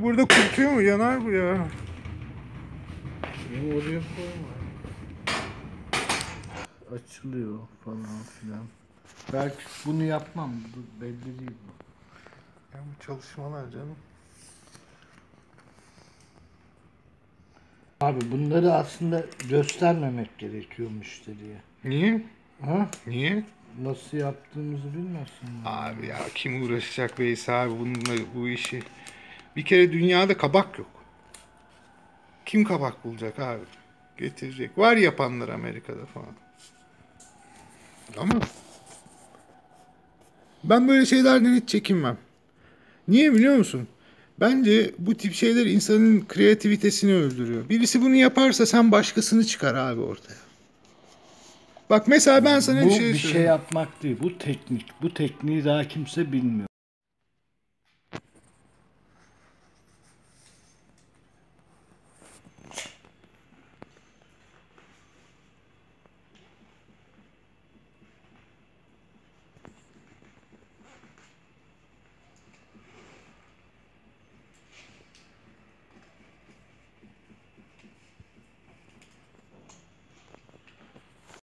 burada kurutuyor mu? Yanar bu ya. Bunu oraya koyma. Açılıyor falan filan. Belki bunu yapmam. Bu belli değil bu. Ya bu çalışmalar canım. Abi bunları aslında göstermemek gerekiyor müşteriye. Niye? Ha? Niye? Nasıl yaptığımızı bilmesin. Abi ya kim uğraşacak Veysel abi bununla, bu işi. Bir kere dünyada kabak yok. Kim kabak bulacak abi? Getirecek. Var yapanlar Amerika'da falan. Ama ben böyle şeylerden hiç çekinmem. Niye biliyor musun? Bence bu tip şeyler insanın kreativitesini öldürüyor. Birisi bunu yaparsa sen başkasını çıkar abi ortaya. Bak mesela ben sana Bu bir şey bir söyleyeyim. şey yapmak değil. Bu teknik. Bu tekniği daha kimse bilmiyor.